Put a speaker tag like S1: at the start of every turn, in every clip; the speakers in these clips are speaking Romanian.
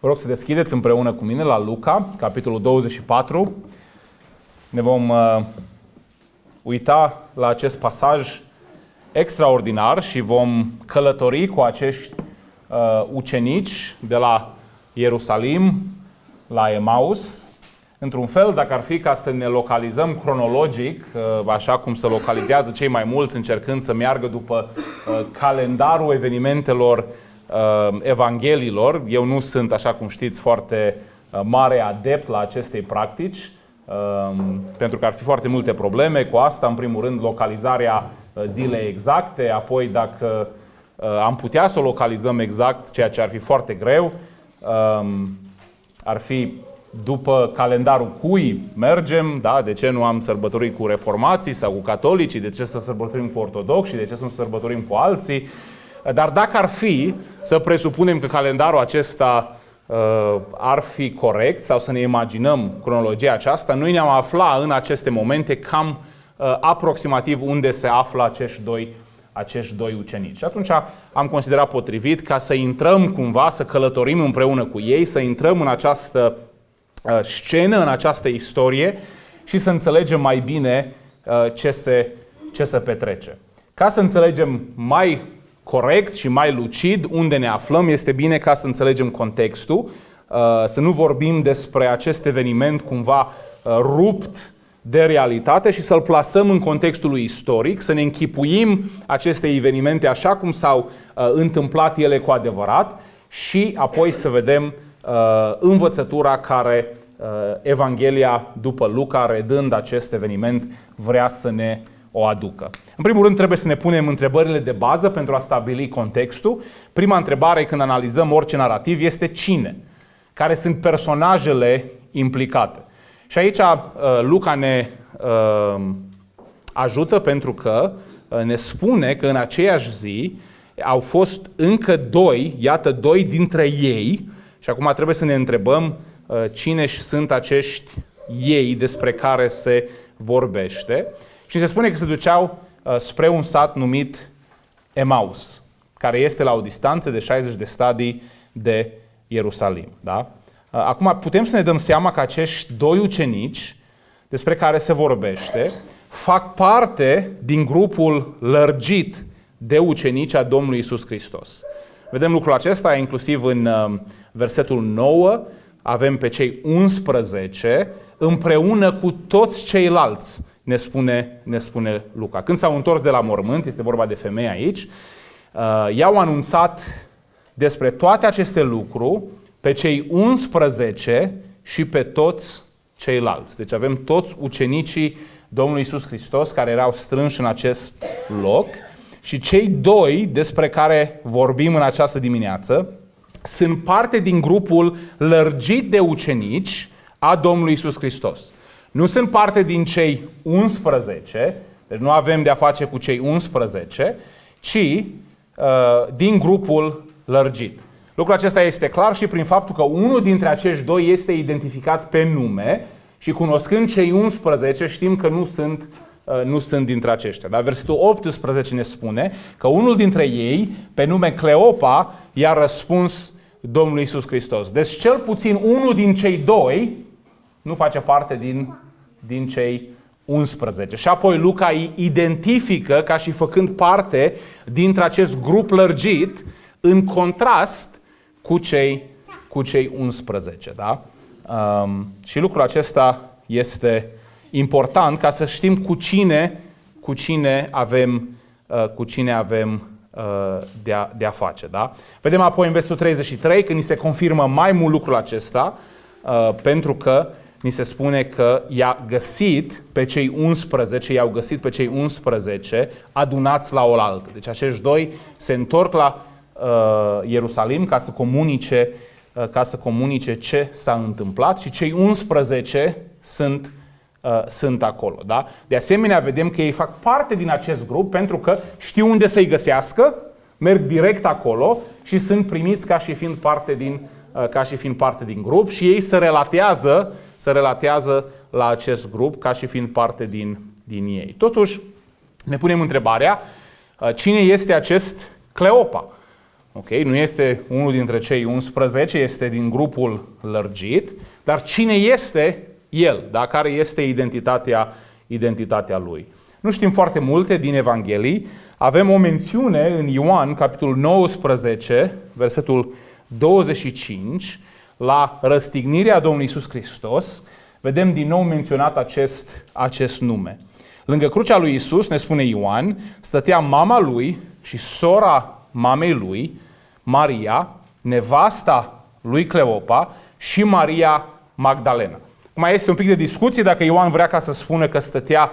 S1: Vă rog să deschideți împreună cu mine la Luca, capitolul 24. Ne vom uita la acest pasaj extraordinar și vom călători cu acești ucenici de la Ierusalim la Emaus. Într-un fel, dacă ar fi ca să ne localizăm cronologic, așa cum se localizează cei mai mulți, încercând să meargă după calendarul evenimentelor evangheliilor. Eu nu sunt, așa cum știți, foarte mare adept la acestei practici, pentru că ar fi foarte multe probleme cu asta. În primul rând, localizarea zilei exacte, apoi dacă am putea să o localizăm exact, ceea ce ar fi foarte greu, ar fi după calendarul cui mergem, da? De ce nu am sărbătorit cu reformații sau cu catolicii, de ce să sărbătorim cu ortodoxi, de ce să nu sărbătorim cu alții. Dar dacă ar fi să presupunem că calendarul acesta ar fi corect sau să ne imaginăm cronologia aceasta, noi ne-am afla în aceste momente cam aproximativ unde se află acești doi ucenici. Și atunci am considerat potrivit ca să intrăm cumva, să călătorim împreună cu ei, să intrăm în această scenă, în această istorie și să înțelegem mai bine ce se petrece. Ca să înțelegem mai corect și mai lucid unde ne aflăm, este bine ca să înțelegem contextul, să nu vorbim despre acest eveniment cumva rupt de realitate și să-l plasăm în contextul lui istoric, să ne închipuim aceste evenimente așa cum s-au întâmplat ele cu adevărat și apoi să vedem învățătura care Evanghelia după Luca, redând acest eveniment, vrea să ne o aducă. În primul rând trebuie să ne punem întrebările de bază pentru a stabili contextul. Prima întrebare când analizăm orice narativ este cine? Care sunt personajele implicate? Și aici Luca ne ajută pentru că ne spune că în aceeași zi au fost încă doi, iată doi dintre ei, și acum trebuie să ne întrebăm cine sunt acești ei despre care se vorbește. Și se spune că se duceau spre un sat numit Emaus, care este la o distanță de 60 de stadii de Ierusalim. Da? Acum putem să ne dăm seama că acești doi ucenici despre care se vorbește fac parte din grupul lărgit de ucenici a Domnului Iisus Hristos. Vedem lucrul acesta inclusiv în versetul 9, avem pe cei 11 împreună cu toți ceilalți, ne spune Luca. Când s-au întors de la mormânt, este vorba de femei aici, i-au anunțat despre toate aceste lucruri pe cei 11 și pe toți ceilalți. Deci avem toți ucenicii Domnului Iisus Hristos care erau strânși în acest loc și cei doi despre care vorbim în această dimineață sunt parte din grupul lărgit de ucenici a Domnului Iisus Hristos. Nu sunt parte din cei 11, deci nu avem de a face cu cei 11, ci din grupul lărgit. Lucrul acesta este clar și prin faptul că unul dintre acești doi este identificat pe nume și cunoscând cei 11 știm că nu sunt dintre aceștia. Dar versetul 18 ne spune că unul dintre ei, pe nume Cleopa, i-a răspuns Domnului Iisus Hristos. Deci cel puțin unul din cei doi nu face parte din cei 11. Și apoi Luca îi identifică ca și făcând parte dintre acest grup lărgit în contrast cu cei 11. Da? Și lucrul acesta este important ca să știm cu cine avem de a face. Da? Vedem apoi în versetul 33 că ni se confirmă mai mult lucrul acesta pentru că ni se spune că i-a găsit pe cei 11 adunați la oaltă. Deci acești doi se întorc la Ierusalim ca să comunice ce s-a întâmplat și cei 11 sunt acolo. Da? De asemenea, vedem că ei fac parte din acest grup pentru că știu unde să-i găsească, merg direct acolo și sunt primiți ca și fiind parte din grup și ei se relatează la acest grup ca și fiind parte din ei. Totuși, ne punem întrebarea, cine este acest Cleopa? Ok? Nu este unul dintre cei 11, este din grupul lărgit, dar cine este el? Da? Care este identitatea lui? Nu știm foarte multe din Evanghelii. Avem o mențiune în Ioan, capitolul 19, versetul 25, la răstignirea Domnului Iisus Hristos. Vedem din nou menționat acest nume. Lângă crucea lui Iisus, ne spune Ioan, stătea mama lui și sora mamei lui, Maria, nevasta lui Cleopa și Maria Magdalena. Mai este un pic de discuție dacă Ioan vrea ca să spună că stătea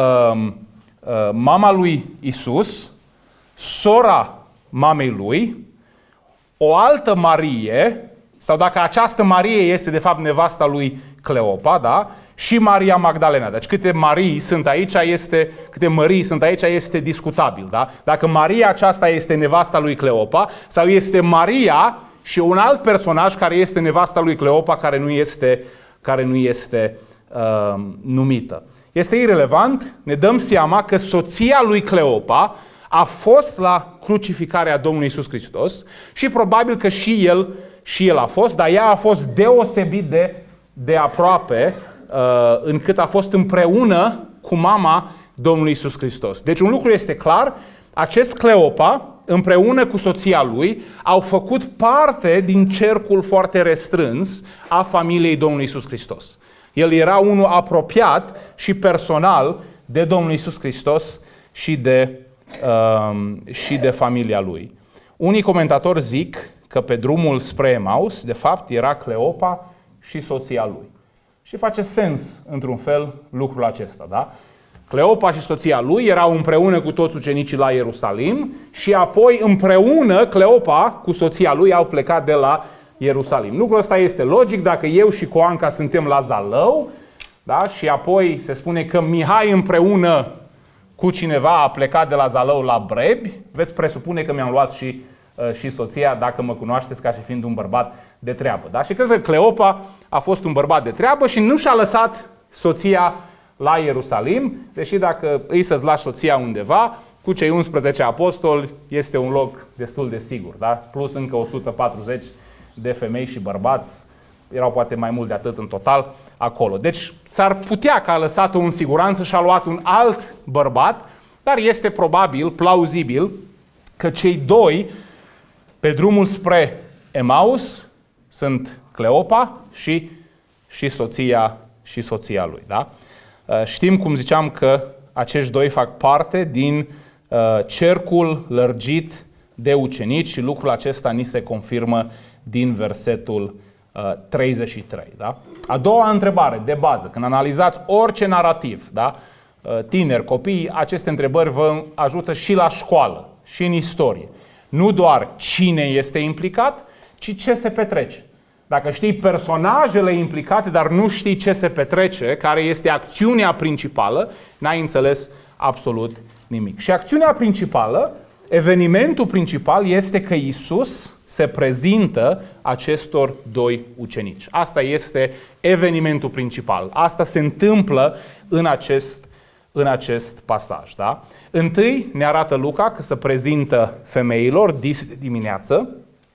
S1: mama lui Iisus, sora mamei lui, o altă Marie, sau dacă această Marie este de fapt nevasta lui Cleopa, da? Și Maria Magdalena. Deci câte Mării sunt aici este discutabil, da? Dacă Maria aceasta este nevasta lui Cleopa sau este Maria și un alt personaj care este nevasta lui Cleopa care nu este numită. Este irelevant, ne dăm seama că soția lui Cleopa a fost la crucificarea Domnului Iisus Hristos și probabil că și el a fost, dar ea a fost deosebit de aproape încât a fost împreună cu mama Domnului Iisus Hristos. Deci un lucru este clar, acest Cleopa împreună cu soția lui au făcut parte din cercul foarte restrâns a familiei Domnului Iisus Hristos. El era unul apropiat și personal de Domnul Iisus Hristos și de familia lui. Unii comentatori zic că pe drumul spre Emaus, de fapt, era Cleopa și soția lui. Și face sens, într-un fel, lucrul acesta, da? Cleopa și soția lui erau împreună cu toți ucenicii la Ierusalim și apoi împreună Cleopa cu soția lui au plecat de la Ierusalim. Lucrul ăsta este logic dacă eu și Coanca suntem la Zalău, da? Și apoi se spune că Mihai împreună cu cineva a plecat de la Zalău la Brebi, veți presupune că mi-am luat și soția, dacă mă cunoașteți ca și fiind un bărbat de treabă. Da? Și cred că Cleopa a fost un bărbat de treabă și nu și-a lăsat soția la Ierusalim, deși dacă îi să-ți lași soția undeva, cu cei 11 apostoli este un loc destul de sigur. Da? Plus încă 140 de femei și bărbați, erau poate mai mult de atât în total acolo. Deci s-ar putea că a lăsat-o în siguranță și a luat un alt bărbat, dar este probabil, plauzibil, că cei doi pe drumul spre Emaus sunt Cleopa și soția lui. Da? Știm, cum ziceam, că acești doi fac parte din cercul lărgit de ucenici și lucrul acesta ni se confirmă din versetul 33. Da? A doua întrebare de bază, când analizați orice narativ, da? Tineri, copii, aceste întrebări vă ajută și la școală, și în istorie. Nu doar cine este implicat, ci ce se petrece. Dacă știi personajele implicate, dar nu știi ce se petrece, care este acțiunea principală, n-ai înțeles absolut nimic. Și acțiunea principală, evenimentul principal este că Iisus se prezintă acestor doi ucenici. Asta este evenimentul principal. Asta se întâmplă în acest pasaj. Da? Întâi ne arată Luca că se prezintă femeilor dimineață,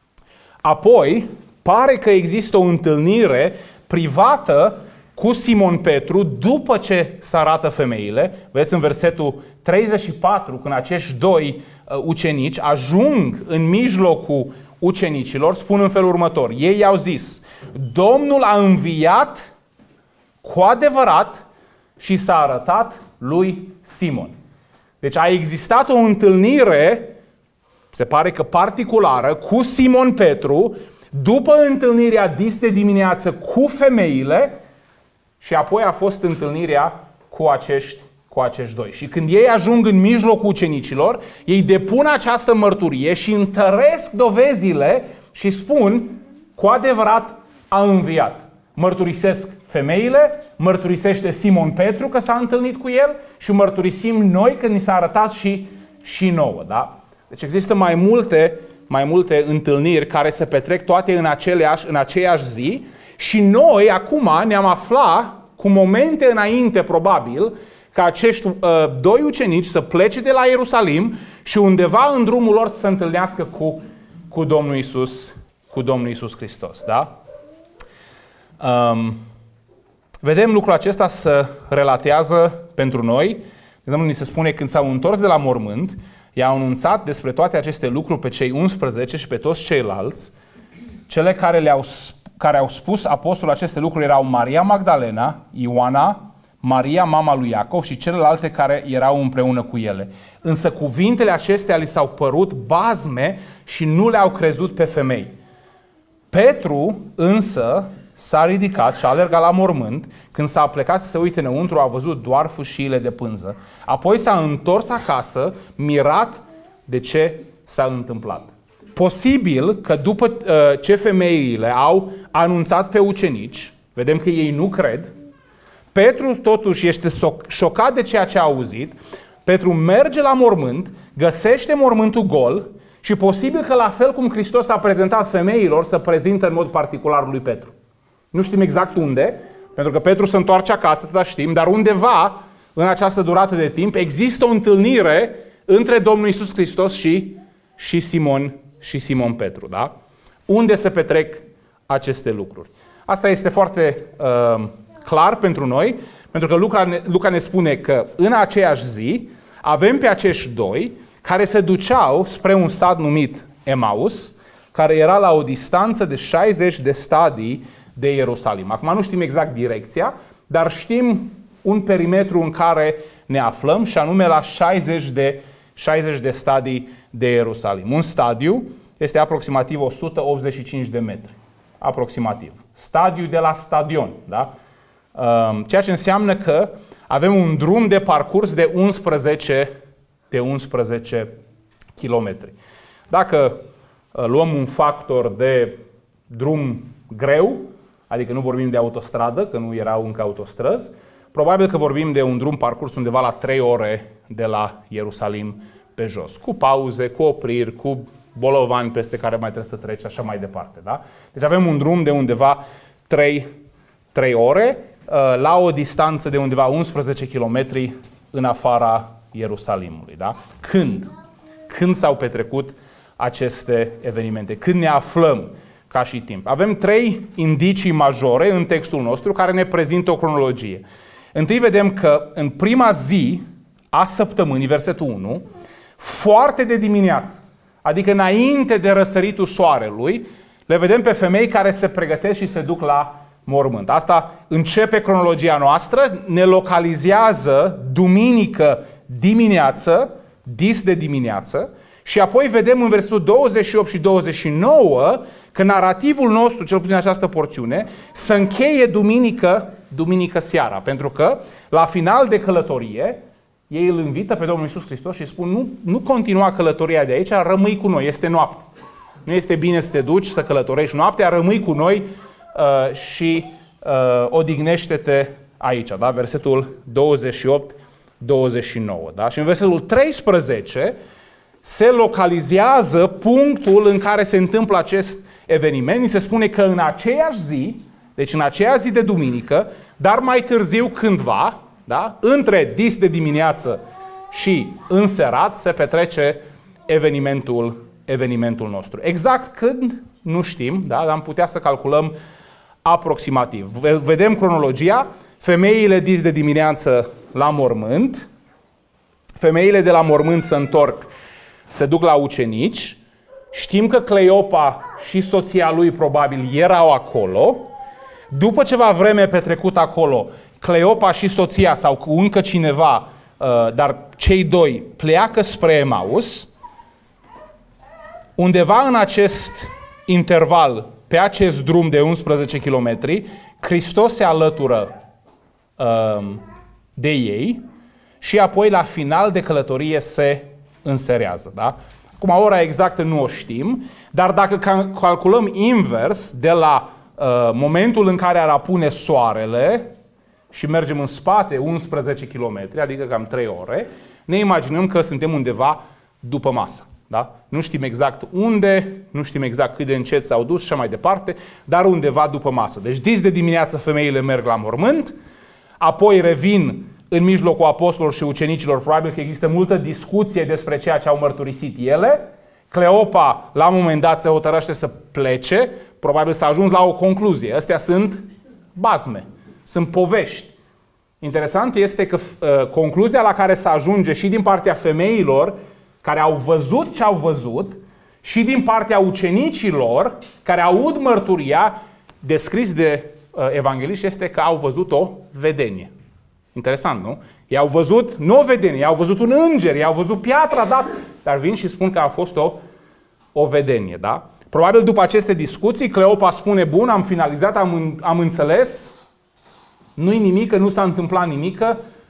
S1: apoi pare că există o întâlnire privată cu Simon Petru după ce se arată femeile. Vedeți în versetul 34, când acești doi ucenici ajung în mijlocul ucenicilor, spun în felul următor. Ei i-au zis, Domnul a înviat cu adevărat și s-a arătat lui Simon. Deci a existat o întâlnire, se pare că particulară, cu Simon Petru, după întâlnirea dis de dimineață cu femeile și apoi a fost întâlnirea cu acești doi. Și când ei ajung în mijlocul ucenicilor, ei depun această mărturie și întăresc dovezile și spun, cu adevărat a înviat. Mărturisesc femeile, mărturisește Simon Petru că s-a întâlnit cu el și mărturisim noi când ni s-a arătat și nouă. Da? Deci există mai multe întâlniri care se petrec toate în aceeași zi și noi acum ne-am aflat cu momente înainte probabil ca acești doi ucenici să plece de la Ierusalim și undeva în drumul lor să se întâlnească cu Domnul Iisus Hristos. Da? Vedem lucrul acesta se relatează pentru noi. De exemplu, ni se spune când s-au întors de la mormânt, i-au anunțat despre toate aceste lucruri pe cei 11 și pe toți ceilalți. Cele care au spus apostolul aceste lucruri erau Maria Magdalena, Ioana, Maria, mama lui Iacov și celelalte care erau împreună cu ele. Însă cuvintele acestea li s-au părut bazme și nu le-au crezut pe femei. Petru însă s-a ridicat și a alergat la mormânt. Când s-a plecat să se uite înăuntru, a văzut doar fâșiile de pânză. Apoi s-a întors acasă, mirat de ce s-a întâmplat. Posibil că după ce femeile au anunțat pe ucenici, vedem că ei nu cred, Petru totuși este șocat de ceea ce a auzit. Petru merge la mormânt, găsește mormântul gol și posibil că la fel cum Hristos a prezentat femeilor, să prezintă în mod particular lui Petru. Nu știm exact unde, pentru că Petru se întoarce acasă, atâta știm, dar undeva în această durată de timp există o întâlnire între Domnul Iisus Hristos și Simon Petru. Da? Unde se petrec aceste lucruri? Asta este foarte clar pentru noi, pentru că Luca ne spune că în aceeași zi avem pe acești doi care se duceau spre un sat numit Emaus, care era la o distanță de 60 de stadii de Ierusalim. Acum nu știm exact direcția, dar știm un perimetru în care ne aflăm și anume la 60 de stadii de Ierusalim. Un stadiu este aproximativ 185 de metri. Aproximativ. Stadiu de la stadion. Da? Ceea ce înseamnă că avem un drum de parcurs de 11 kilometri. Dacă luăm un factor de drum greu, adică nu vorbim de autostradă, că nu erau încă autostrăzi, probabil că vorbim de un drum parcurs undeva la 3 ore de la Ierusalim pe jos. Cu pauze, cu opriri, cu bolovani peste care mai trebuie să treci, așa mai departe. Da? Deci avem un drum de undeva 3 ore, la o distanță de undeva 11 km în afara Ierusalimului. Da? Când s-au petrecut aceste evenimente? Când ne aflăm ca și timp? Avem 3 indicii majore în textul nostru care ne prezintă o cronologie. Întâi vedem că în prima zi a săptămânii, versetul 1, foarte de dimineață, adică înainte de răsăritul soarelui, le vedem pe femei care se pregătesc și se duc la mormânt. Asta începe cronologia noastră, ne localizează duminică dimineață, dis de dimineață, și apoi vedem în versetul 28 și 29 că narativul nostru, cel puțin în această porțiune, se încheie duminică seara. Pentru că la final de călătorie, ei îl invită pe Domnul Iisus Hristos și spun nu continua călătoria de aici, rămâi cu noi, este noapte. Nu este bine să te duci, să călătorești noaptea, rămâi cu noi și odihnește-te aici. Da? Versetul 28-29. Da? Și în versetul 13 se localizează punctul în care se întâmplă acest eveniment. Ni se spune că în aceeași zi, deci în aceea zi de duminică, dar mai târziu cândva, da? Între dis de dimineață și înserat, se petrece evenimentul nostru. Exact când, nu știm, da? Dar am putea să calculăm aproximativ. Vedem cronologia. Femeile dis de dimineață la mormânt. Femeile de la mormânt se întorc, se duc la ucenici. Știm că Cleopa și soția lui probabil erau acolo. După ceva vreme petrecut acolo, Cleopa și soția sau cu încă cineva, dar cei doi pleacă spre Emaus. Undeva în acest interval, pe acest drum de 11 km, Hristos se alătură de ei și apoi la final de călătorie se înserează. Da? Acum, ora exactă nu o știm, dar dacă calculăm invers de la momentul în care ar apune soarele și mergem în spate 11 km, adică cam 3 ore, ne imaginăm că suntem undeva după masă. Da? Nu știm exact unde, nu știm exact cât de încet s-au dus și așa mai departe, dar undeva după masă. Deci dis de dimineață femeile merg la mormânt, apoi revin în mijlocul apostolilor și ucenicilor, probabil că există multă discuție despre ceea ce au mărturisit ele, Cleopa, la un moment dat, se hotărăște să plece, probabil s-a ajuns la o concluzie. Astea sunt bazme, sunt povești. Interesant este că concluzia la care se ajunge și din partea femeilor care au văzut ce au văzut și din partea ucenicilor care aud mărturia descris de evangeliști este că au văzut o vedenie. Interesant, nu? Ei au văzut, nu o vedenie, ei au văzut un înger, ei au văzut piatra, dar vin și spun că a fost o vedenie, da? Probabil după aceste discuții, Cleopa spune, bun, am finalizat, am înțeles, nu-i nimic, nu s-a întâmplat nimic,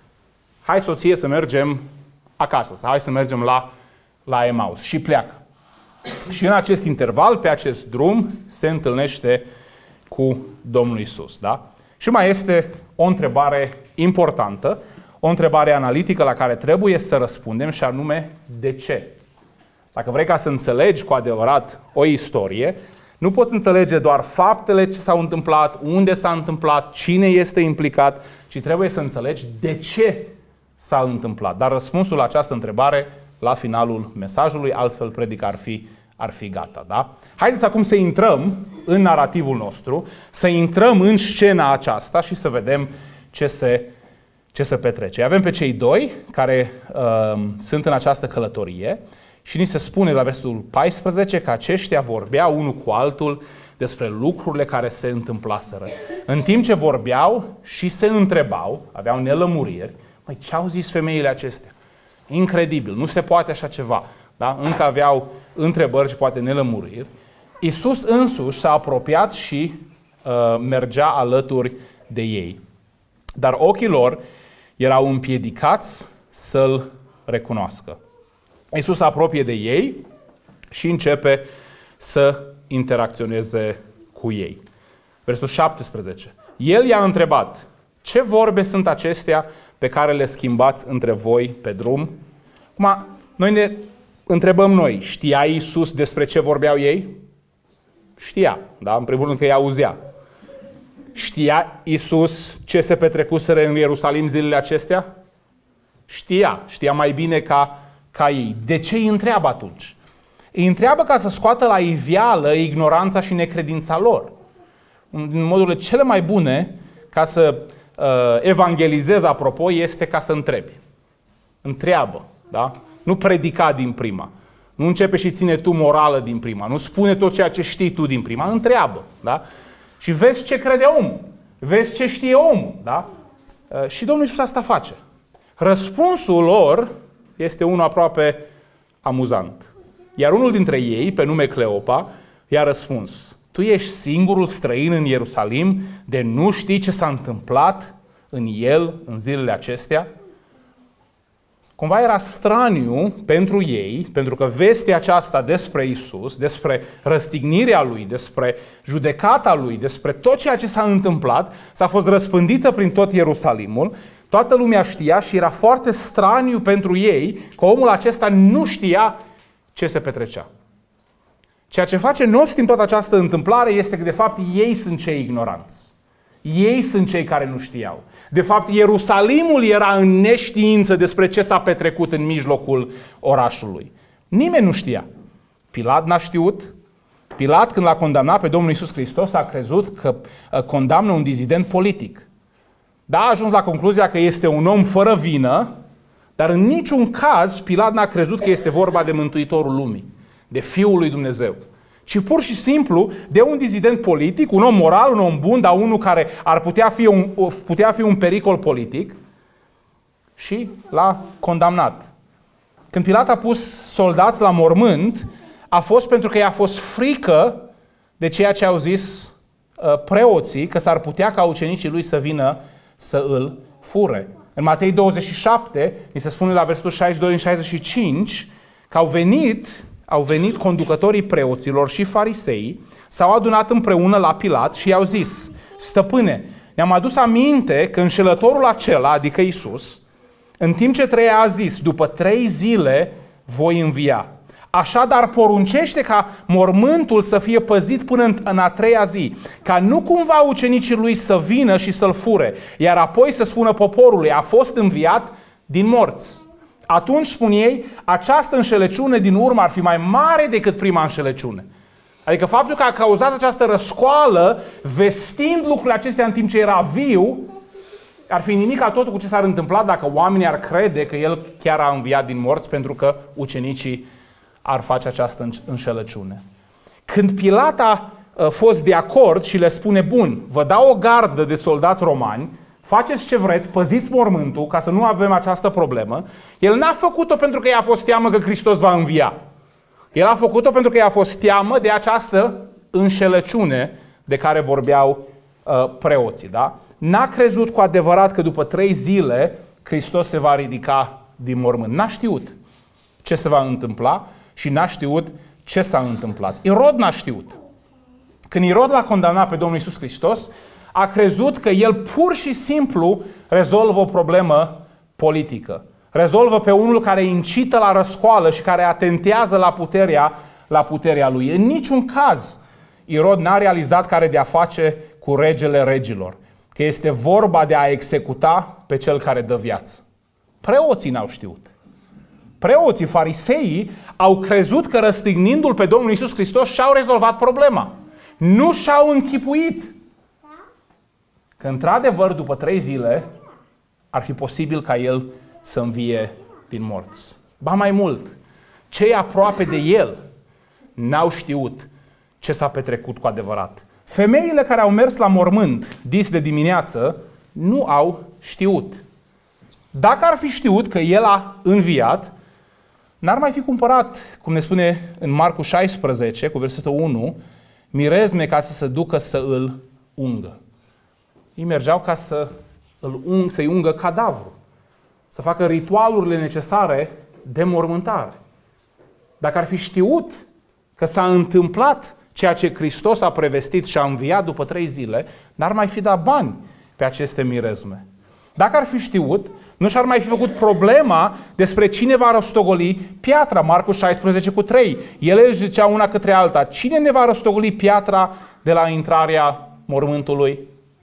S1: hai soție să mergem acasă, hai să mergem la Emaus. Și pleacă. Și în acest interval, pe acest drum, se întâlnește cu Domnul Iisus, da? Și mai este o întrebare importantă, o întrebare analitică la care trebuie să răspundem și anume, de ce? Dacă vrei ca să înțelegi cu adevărat o istorie, nu poți înțelege doar faptele ce s-au întâmplat, unde s-a întâmplat, cine este implicat, ci trebuie să înțelegi de ce s-a întâmplat. Dar răspunsul la această întrebare la finalul mesajului, altfel predica ar fi gata. Da? Haideți acum să intrăm în narativul nostru, să intrăm în scena aceasta și să vedem ce se petrece. Avem pe cei doi care sunt în această călătorie și ni se spune la versetul 14 că aceștia vorbeau unul cu altul despre lucrurile care se întâmplaseră. În timp ce vorbeau și se întrebau, aveau nelămuriri, măi, ce au zis femeile acestea? Incredibil, nu se poate așa ceva. Da? Încă aveau întrebări și poate nelămuriri. Iisus însuși s-a apropiat și mergea alături de ei. Dar ochii lor erau împiedicați să-L recunoască. Iisus se apropie de ei și începe să interacționeze cu ei. Versetul 17. El i-a întrebat, ce vorbe sunt acestea pe care le schimbați între voi pe drum? Acum, noi ne întrebăm noi, știa Iisus despre ce vorbeau ei? Știa, da? În primul rând că îi auzea. Știa Iisus ce se petrecuseră în Ierusalim zilele acestea? Știa mai bine ca ei. De ce îi întreabă atunci? Îi întreabă ca să scoată la iveală ignoranța și necredința lor. În modurile cele mai bune ca să evangelizezi, apropo, este ca să întrebi. Întreabă, da? Nu predica din prima. Nu începe și ține tu morală din prima. Nu spune tot ceea ce știi tu din prima. Întreabă, da? Și vezi ce crede omul. Vezi ce știe omul, da? Și Domnul Iisus asta face. Răspunsul lor este unul aproape amuzant. Iar unul dintre ei, pe nume Cleopa, i-a răspuns, tu ești singurul străin în Ierusalim de nu știi ce s-a întâmplat în el în zilele acestea? Cumva era straniu pentru ei, pentru că vestea aceasta despre Iisus, despre răstignirea Lui, despre judecata Lui, despre tot ceea ce s-a întâmplat, s-a fost răspândită prin tot Ierusalimul, toată lumea știa și era foarte straniu pentru ei că omul acesta nu știa ce se petrecea. Ceea ce face nost în toată această întâmplare este că de fapt ei sunt cei ignoranți. Ei sunt cei care nu știau. De fapt, Ierusalimul era în neștiință despre ce s-a petrecut în mijlocul orașului. Nimeni nu știa. Pilat n-a știut. Pilat, când l-a condamnat pe Domnul Iisus Hristos, a crezut că condamnă un dizident politic. Da, a ajuns la concluzia că este un om fără vină, dar în niciun caz Pilat n-a crezut că este vorba de Mântuitorul lumii, de Fiul lui Dumnezeu. Ci pur și simplu de un dizident politic, un om moral, un om bun, dar unul care ar putea fi un pericol politic și l-a condamnat. Când Pilat a pus soldați la mormânt, a fost pentru că i-a fost frică de ceea ce au zis preoții, că s-ar putea ca ucenicii lui să vină să îl fure. În Matei 27, ni se spune la versetul 62 în 65, că au venit conducătorii preoților și farisei, s-au adunat împreună la Pilat și i-au zis, stăpâne, ne-am adus aminte că înșelătorul acela, adică Iisus, în timp ce trăia a zis, după 3 zile voi învia. Așadar poruncește ca mormântul să fie păzit până în a 3-a zi, ca nu cumva ucenicii lui să vină și să-l fure, iar apoi să spună poporului, a fost înviat din morți. Atunci, spun ei, această înșelăciune din urmă ar fi mai mare decât prima înșelăciune. Adică faptul că a cauzat această răscoală, vestind lucrurile acestea în timp ce era viu, ar fi nimic ca totul cu ce s-ar întâmpla dacă oamenii ar crede că el chiar a înviat din morți, pentru că ucenicii ar face această înșelăciune. Când Pilat a fost de acord și le spune, bun, vă dau o gardă de soldați romani, faceți ce vreți, păziți mormântul ca să nu avem această problemă, el n-a făcut-o pentru că i-a fost teamă că Hristos va învia. El a făcut-o pentru că i-a fost teamă de această înșelăciune de care vorbeau preoții. Da? N-a crezut cu adevărat că după 3 zile Hristos se va ridica din mormânt. N-a știut ce se va întâmpla și n-a știut ce s-a întâmplat. Irod n-a știut. Când Irod l-a condamnat pe Domnul Iisus Hristos, a crezut că el pur și simplu rezolvă o problemă politică. Rezolvă pe unul care incită la răscoală și care atentează la puterea lui. În niciun caz Irod n-a realizat că are de-a face cu regele regilor, că este vorba de a executa pe cel care dă viață. Preoții n-au știut. Preoții, fariseii, au crezut că răstignindu-L pe Domnul Iisus Hristos și-au rezolvat problema. Nu și-au închipuit că într-adevăr după 3 zile ar fi posibil ca El să învie din morți. Ba mai mult, cei aproape de El n-au știut ce s-a petrecut cu adevărat. Femeile care au mers la mormânt dis de dimineață nu au știut. Dacă ar fi știut că El a înviat, n-ar mai fi cumpărat, cum ne spune în Marcu 16, cu versetul 1, mirezme ca să se ducă să îl ungă. Ei mergeau ca să-i ungă cadavru, să facă ritualurile necesare de mormântare. Dacă ar fi știut că s-a întâmplat ceea ce Hristos a prevestit și a înviat după 3 zile, n-ar mai fi dat bani pe aceste mirezme. Dacă ar fi știut, nu și-ar mai fi făcut problema despre cine va rostogoli piatra, Marcu 16 cu 3. Ele își ziceau una către alta, cine ne va rostogoli piatra de la intrarea mormântului?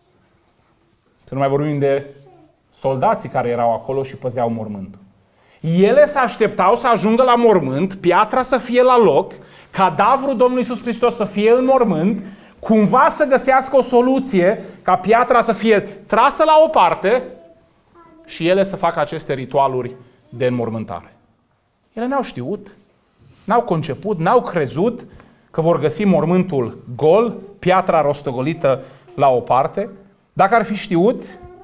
S1: Să nu mai vorbim de soldații care erau acolo și păzeau mormântul. Ele se așteptau să ajungă la mormânt, piatra să fie la loc, cadavrul Domnului Iisus Hristos să fie în mormânt, cumva să găsească o soluție ca piatra să fie trasă la o parte și ele să facă aceste ritualuri de înmormântare. Ele n-au știut, n-au conceput, n-au crezut că vor găsi mormântul gol, piatra rostogolită la o parte. Dacă ar fi știut,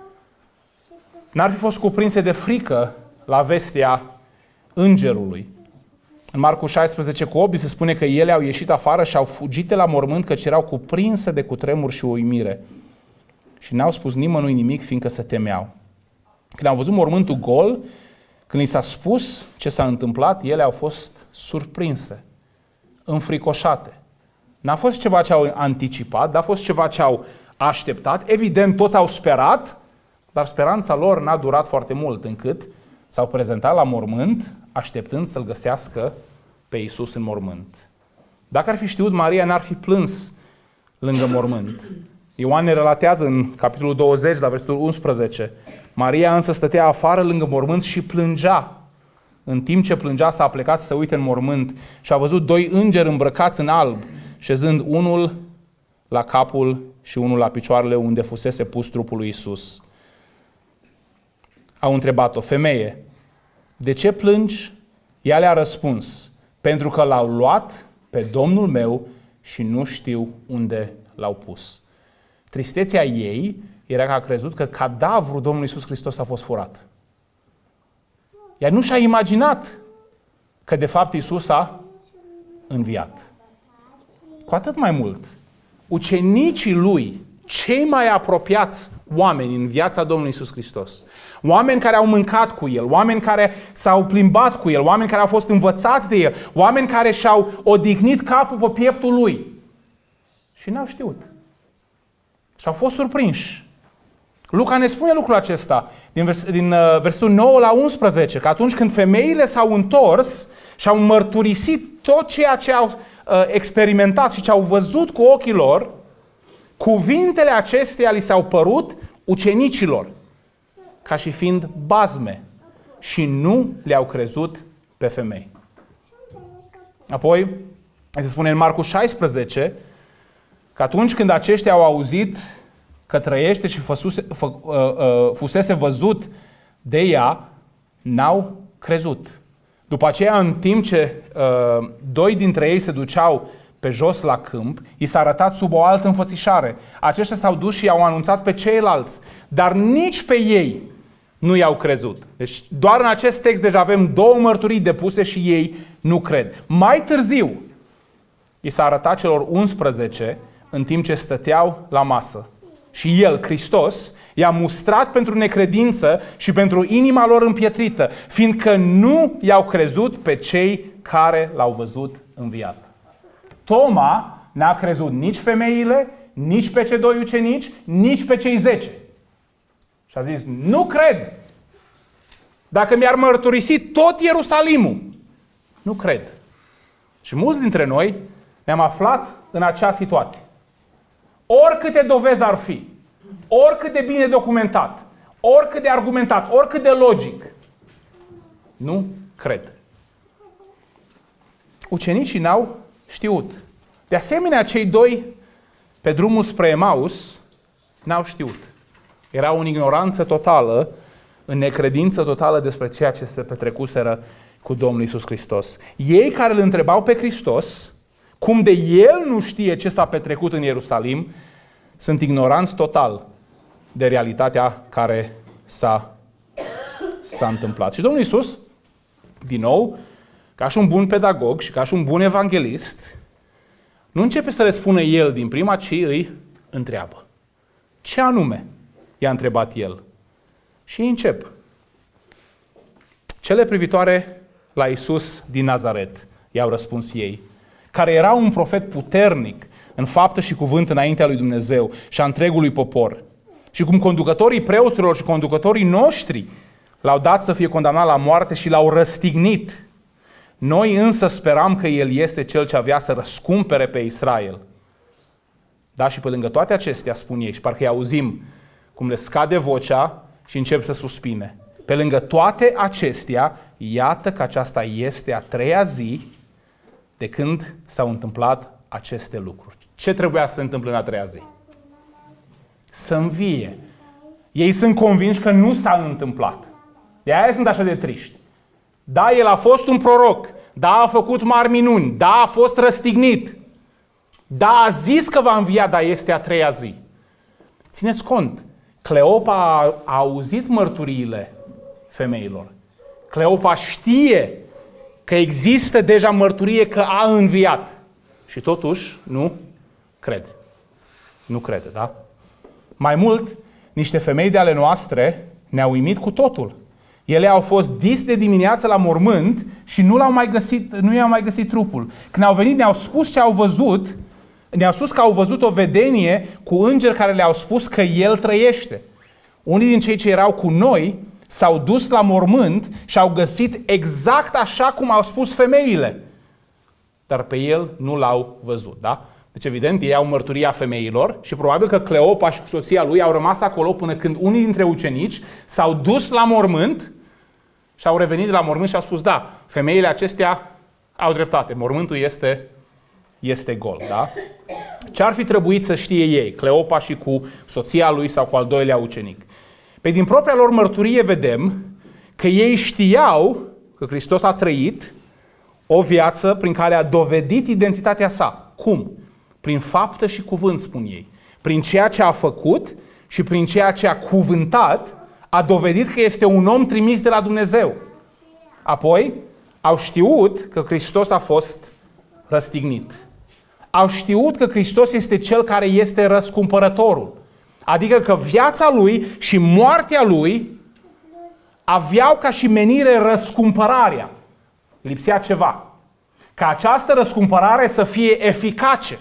S1: n-ar fi fost cuprinse de frică la vestea îngerului. În Marcu 16 cu 8 se spune că ele au ieșit afară și au fugit de la mormânt căci erau cuprinse de cutremur și uimire. Și n-au spus nimănui nimic, fiindcă se temeau. Când au văzut mormântul gol, când li s-a spus ce s-a întâmplat, ele au fost surprinse, înfricoșate. N-a fost ceva ce au anticipat, n-a fost ceva ce au așteptat. Evident, toți au sperat, dar speranța lor n-a durat foarte mult, încât s-au prezentat la mormânt, așteptând să-L găsească pe Iisus în mormânt. Dacă ar fi știut, Maria n-ar fi plâns lângă mormânt. Ioan ne relatează în capitolul 20, la versetul 11. Maria însă stătea afară lângă mormânt și plângea. În timp ce plângea, s-a plecat să se uite în mormânt și a văzut 2 îngeri îmbrăcați în alb, șezând unul la capul și unul la picioarele unde fusese pus trupul lui Iisus. Au întrebat-o, femeie, de ce plângi? Ea le-a răspuns, pentru că l-au luat pe Domnul meu și nu știu unde l-au pus. Tristețea ei era că a crezut că cadavrul Domnului Iisus Hristos a fost furat. Ea nu și-a imaginat că de fapt Iisus a înviat. Cu atât mai mult, ucenicii lui, cei mai apropiați oameni în viața Domnului Iisus Hristos, oameni care au mâncat cu El, oameni care s-au plimbat cu El, oameni care au fost învățați de El, oameni care și-au odihnit capul pe pieptul Lui și n-au știut. Și au fost surprinși. Luca ne spune lucrul acesta din versetul 9 la 11, că atunci când femeile s-au întors și au mărturisit tot ceea ce au experimentat și ce au văzut cu ochii lor, cuvintele acestea li s-au părut ucenicilor ca și fiind bazme, și nu le-au crezut pe femei. Apoi, se spune în Marcu 16 că atunci când aceștia au auzit că trăiește și fusese văzut de ea, n-au crezut. După aceea, în timp ce doi dintre ei se duceau pe jos la câmp, i s-a arătat sub o altă înfățișare. Aceștia s-au dus și i-au anunțat pe ceilalți, dar nici pe ei nu i-au crezut. Deci doar în acest text deja avem două mărturii depuse și ei nu cred. Mai târziu, i s-a arătat celor 11 în timp ce stăteau la masă. Și El, Hristos, i-a mustrat pentru necredință și pentru inima lor împietrită, fiindcă nu i-au crezut pe cei care l-au văzut înviat. Toma n-a crezut nici femeile, nici pe cei doi ucenici, nici pe cei 10. Și a zis, nu cred. Dacă mi-ar mărturisi tot Ierusalimul, nu cred. Și mulți dintre noi ne-am aflat în acea situație. Oricâte dovezi ar fi, oricât de bine documentat, oricât de argumentat, oricât de logic, nu cred. Ucenicii n-au știut. De asemenea, cei doi pe drumul spre Emaus n-au știut. Erau în ignoranță totală, în necredință totală despre ceea ce se petrecuseră cu Domnul Iisus Hristos. Ei care îl întrebau pe Hristos, cum de El nu știe ce s-a petrecut în Ierusalim, sunt ignoranți total de realitatea care s-a întâmplat. Și Domnul Iisus, din nou, ca și un bun pedagog și ca și un bun evanghelist, nu începe să le spună El din prima, ci îi întreabă. Ce anume? I-a întrebat El. Și ei încep. Cele privitoare la Iisus din Nazaret, i-au răspuns ei, care era un profet puternic în faptă și cuvânt înaintea lui Dumnezeu și a întregului popor. Și cum conducătorii preoților și conducătorii noștri l-au dat să fie condamnat la moarte și l-au răstignit. Noi însă speram că El este Cel ce avea să răscumpere pe Israel. Da, și pe lângă toate acestea, spun ei, și parcă îi auzim cum le scade vocea și încep să suspine. Pe lângă toate acestea, iată că aceasta este a treia zi de când s-au întâmplat aceste lucruri. Ce trebuia să se întâmple în a treia zi? Să învie. Ei sunt convinși că nu s-a întâmplat. De aia sunt așa de triști. Da, el a fost un proroc. Da, a făcut mari minuni. Da, a fost răstignit. Da, a zis că va învia, dar este a treia zi. Țineți cont, Cleopa a auzit mărturiile femeilor. Cleopa știe că există deja mărturie că a înviat. Și totuși nu crede. Nu crede, da? Mai mult, niște femei de ale noastre ne-au uimit cu totul. Ele au fost dis de dimineață la mormânt și nu i-au mai găsit trupul. Când au venit, ne-au spus ce au văzut. Ne-au spus că au văzut o vedenie cu îngeri care le-au spus că El trăiește. Unii din cei ce erau cu noi s-au dus la mormânt și au găsit exact așa cum au spus femeile. Dar pe El nu l-au văzut, da? Deci evident, ei au mărturia femeilor și probabil că Cleopa și soția lui au rămas acolo până când unii dintre ucenici s-au dus la mormânt și au revenit de la mormânt și au spus, da, femeile acestea au dreptate, mormântul este gol, da? Ce ar fi trebuit să știe ei, Cleopa și cu soția lui sau cu al doilea ucenic? Pe din propria lor mărturie vedem că ei știau că Hristos a trăit o viață prin care a dovedit identitatea sa. Cum? Prin faptă și cuvânt, spun ei. Prin ceea ce a făcut și prin ceea ce a cuvântat, a dovedit că este un om trimis de la Dumnezeu. Apoi, au știut că Hristos a fost răstignit. Au știut că Hristos este Cel care este răscumpărătorul. Adică că viața Lui și moartea Lui aveau ca și menire răscumpărarea. Lipsea ceva. Ca această răscumpărare să fie eficace,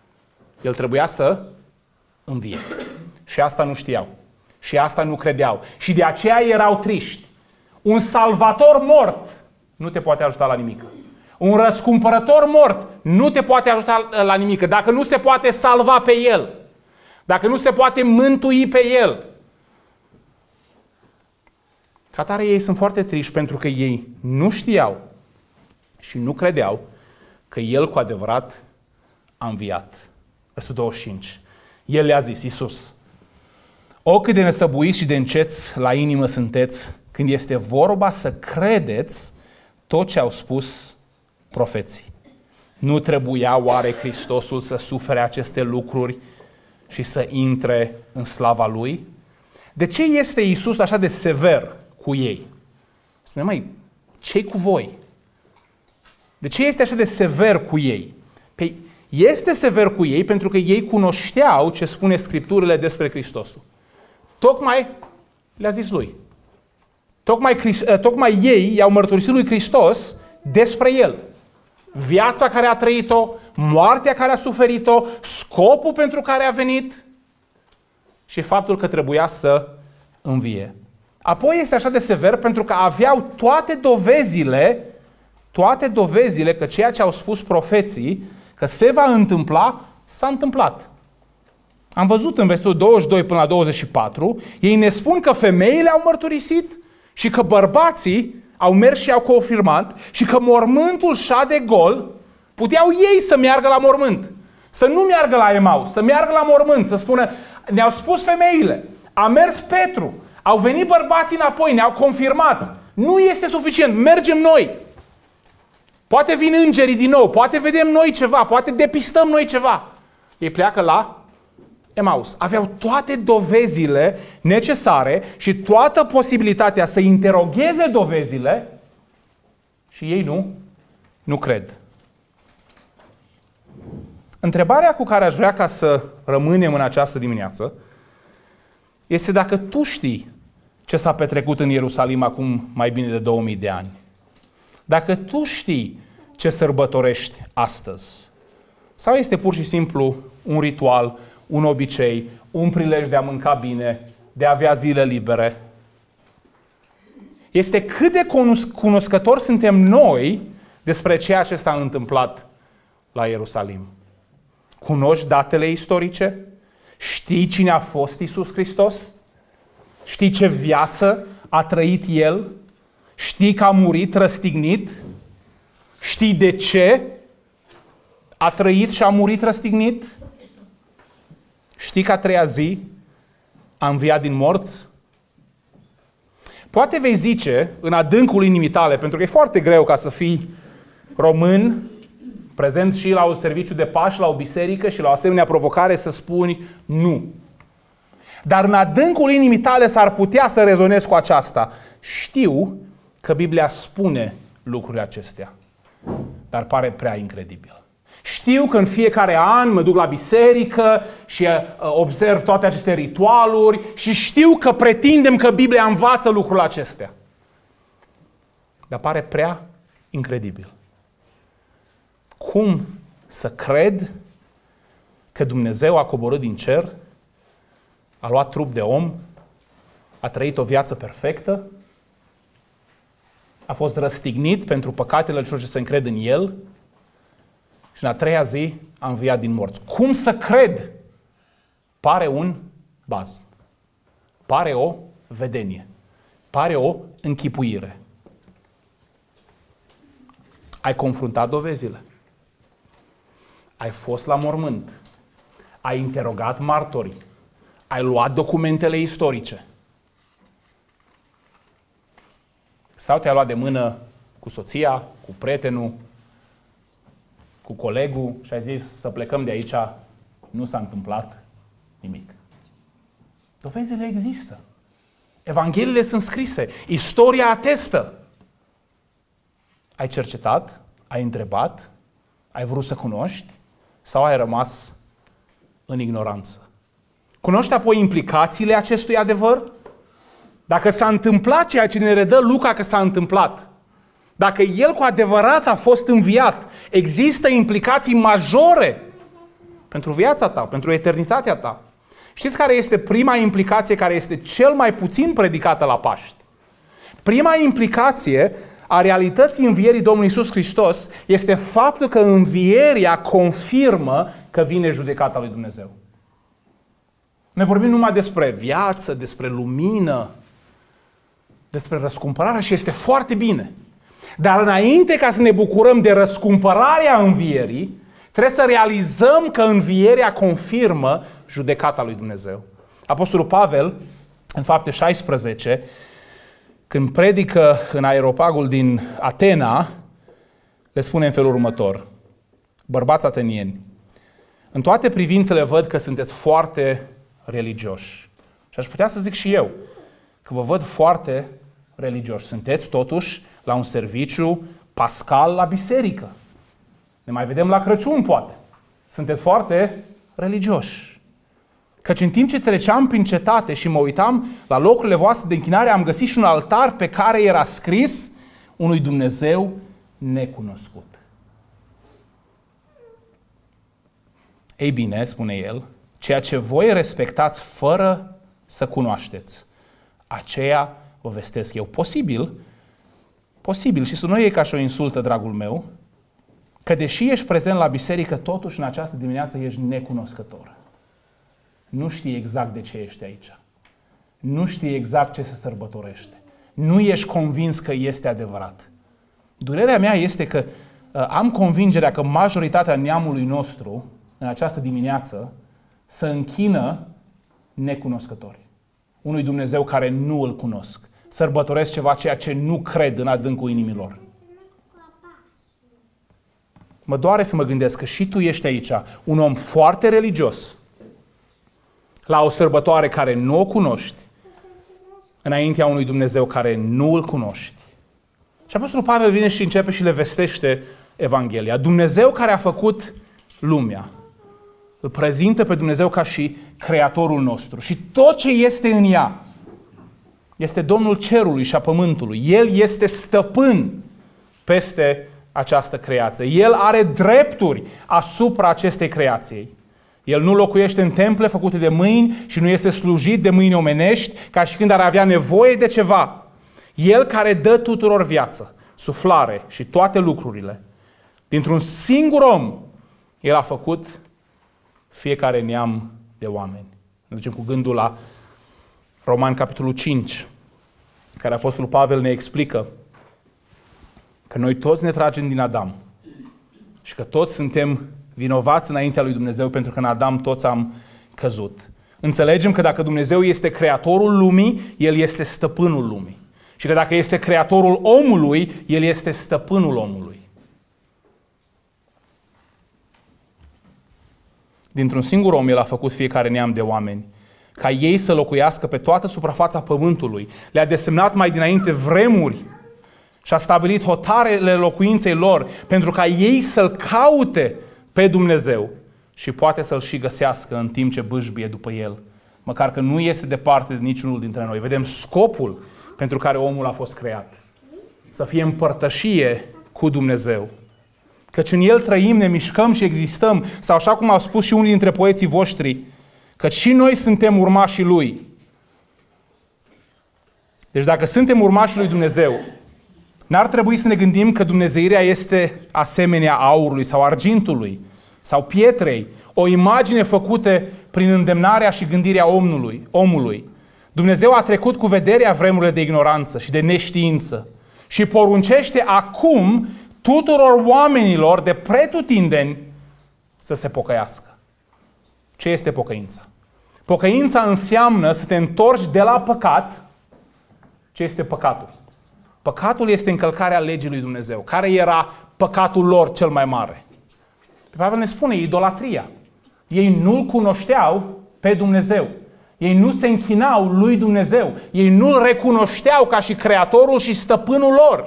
S1: El trebuia să învie. Și asta nu știau. Și asta nu credeau. Și de aceea erau triști. Un salvator mort nu te poate ajuta la nimic. Un răscumpărător mort nu te poate ajuta la nimic. Dacă nu se poate salva pe El, dacă nu se poate mântui pe El. Ca atare ei sunt foarte triști pentru că ei nu știau și nu credeau că El cu adevărat a înviat. Versul 25. El le-a zis, Iisus, o cât de nesăbuiți și de înceți la inimă sunteți când este vorba să credeți tot ce au spus profeții. Nu trebuia oare Hristosul să sufere aceste lucruri și să intre în slava Lui? De ce este Iisus așa de sever cu ei? Spune, măi, ce-i cu voi? De ce este așa de sever cu ei? Păi este sever cu ei pentru că ei cunoșteau ce spune Scripturile despre Hristosul. Tocmai le-a zis lui. Tocmai ei i-au mărturisit lui Hristos despre El. Viața care a trăit-o, moartea care a suferit-o, scopul pentru care a venit și faptul că trebuia să învie. Apoi este așa de sever pentru că aveau toate dovezile că ceea ce au spus profeții, că se va întâmpla, s-a întâmplat. Am văzut în versetul 22 până la 24, ei ne spun că femeile au mărturisit și că bărbații au mers și au confirmat și că mormântul șade gol, puteau ei să meargă la mormânt. Să nu meargă la Emaus, să meargă la mormânt, să spună, ne-au spus femeile, a mers Petru, au venit bărbații înapoi, ne-au confirmat. Nu este suficient, mergem noi. Poate vin îngerii din nou, poate vedem noi ceva, poate depistăm noi ceva. Ei pleacă la Emaus. Aveau toate dovezile necesare și toată posibilitatea să interogheze dovezile și ei nu cred. Întrebarea cu care aș vrea ca să rămânem în această dimineață este dacă tu știi ce s-a petrecut în Ierusalim acum mai bine de 2000 de ani. Dacă tu știi ce sărbătorești astăzi. Sau este pur și simplu un ritual, un obicei, un prilej de a mânca bine, de a avea zile libere. Este cât de cunoscători suntem noi despre ceea ce s-a întâmplat la Ierusalim. Cunoști datele istorice? Știi cine a fost Iisus Hristos? Știi ce viață a trăit El? Știi că a murit răstignit? Știi de ce a trăit și a murit răstignit? Știi că a treia zi a înviat din morți? Poate vei zice, în adâncul inimii tale, pentru că e foarte greu ca să fii român, prezent și la un serviciu de Paști, la o biserică și la o asemenea provocare, să spuni nu. Dar în adâncul inimii tale s-ar putea să rezonezi cu aceasta. Știu că Biblia spune lucrurile acestea, dar pare prea incredibil. Știu că în fiecare an mă duc la biserică și observ toate aceste ritualuri și știu că pretindem că Biblia învață lucrurile acestea. Dar pare prea incredibil. Cum să cred că Dumnezeu a coborât din cer, a luat trup de om, a trăit o viață perfectă, a fost răstignit pentru păcatele celor ce se încred în El și în a treia zi a înviat din morți. Cum să cred? Pare un bazm. Pare o vedenie. Pare o închipuire. Ai confruntat dovezile. Ai fost la mormânt. Ai interogat martorii. Ai luat documentele istorice. Sau te-ai luat de mână cu soția, cu prietenul, cu colegul și ai zis să plecăm de aici, nu s-a întâmplat nimic. Dovezile există. Evangheliile sunt scrise. Istoria atestă. Ai cercetat? Ai întrebat? Ai vrut să cunoști? Sau ai rămas în ignoranță? Cunoști apoi implicațiile acestui adevăr? Dacă s-a întâmplat ceea ce ne redă Luca că s-a întâmplat, dacă El cu adevărat a fost înviat, există implicații majore pentru viața ta, pentru eternitatea ta. Știți care este prima implicație care este cel mai puțin predicată la Paști? Prima implicație a realității învierii Domnului Iisus Hristos este faptul că învierea confirmă că vine judecata lui Dumnezeu. Ne vorbim numai despre viață, despre lumină, despre răscumpărare și este foarte bine. Dar înainte ca să ne bucurăm de răscumpărarea învierii, trebuie să realizăm că învierea confirmă judecata lui Dumnezeu. Apostolul Pavel, în Fapte 16, când predică în aeropagul din Atena, le spune în felul următor: bărbați atenieni, în toate privințele văd că sunteți foarte religioși. Și aș putea să zic și eu că vă văd foarte religioși. Sunteți totuși la un serviciu pascal la biserică. Ne mai vedem la Crăciun, poate. Sunteți foarte religioși. Căci în timp ce treceam prin cetate și mă uitam la locurile voastre de închinare, am găsit și un altar pe care era scris unui Dumnezeu necunoscut. Ei bine, spune el, ceea ce voi respectați fără să cunoașteți, aceea vă vestesc eu. Posibil, și să nu e ca și o insultă, dragul meu, că deși ești prezent la biserică, totuși în această dimineață ești necunoscător. Nu știi exact de ce ești aici. Nu știi exact ce se sărbătorește. Nu ești convins că este adevărat. Durerea mea este că am convingerea că majoritatea neamului nostru în această dimineață să închină necunoscători. Unui Dumnezeu care nu îl cunosc. Sărbătoresc ceva ceea ce nu cred în adâncul inimilor. Mă doare să mă gândesc că și tu ești aici, un om foarte religios, la o sărbătoare care nu o cunoști, înaintea unui Dumnezeu care nu îl cunoști. Și Apostolul Pavel vine și începe și le vestește Evanghelia. Dumnezeu care a făcut lumea îl prezintă pe Dumnezeu ca și Creatorul nostru. Și tot ce este în ea este Domnul cerului și a pământului. El este stăpân peste această creație. El are drepturi asupra acestei creației. El nu locuiește în temple făcute de mâini și nu este slujit de mâini omenești ca și când ar avea nevoie de ceva. El care dă tuturor viață, suflare și toate lucrurile. Dintr-un singur om, El a făcut fiecare neam de oameni. Ne ducem cu gândul la Romani, capitolul 5, care Apostolul Pavel ne explică că noi toți ne tragem din Adam și că toți suntem vinovați înaintea lui Dumnezeu pentru că în Adam toți am căzut. Înțelegem că dacă Dumnezeu este creatorul lumii, El este stăpânul lumii. Și că dacă este creatorul omului, El este stăpânul omului. Dintr-un singur om El a făcut fiecare neam de oameni, ca ei să locuiască pe toată suprafața pământului. Le-a desemnat mai dinainte vremuri și a stabilit hotarele locuinței lor pentru ca ei să-L caute pe Dumnezeu și poate să-L și găsească în timp ce bâșbie după El. Măcar că nu este departe de niciunul dintre noi. Vedem scopul pentru care omul a fost creat. Să fie în părtășie cu Dumnezeu. Căci în El trăim, ne mișcăm și existăm. Sau așa cum au spus și unii dintre poeții voștri, că și noi suntem urmașii Lui. Deci dacă suntem urmașii Lui Dumnezeu, n-ar trebui să ne gândim că dumnezeirea este asemenea aurului sau argintului sau pietrei, o imagine făcută prin îndemnarea și gândirea omului. Dumnezeu a trecut cu vederea vremurile de ignoranță și de neștiință și poruncește acum tuturor oamenilor de pretutindeni să se pocăiască. Ce este pocăința? Pocăința înseamnă să te întorci de la păcat. Ce este păcatul? Păcatul este încălcarea legii lui Dumnezeu. Care era păcatul lor cel mai mare? Pavel ne spune idolatria. Ei nu-L cunoșteau pe Dumnezeu. Ei nu se închinau lui Dumnezeu. Ei nu-L recunoșteau ca și creatorul și stăpânul lor.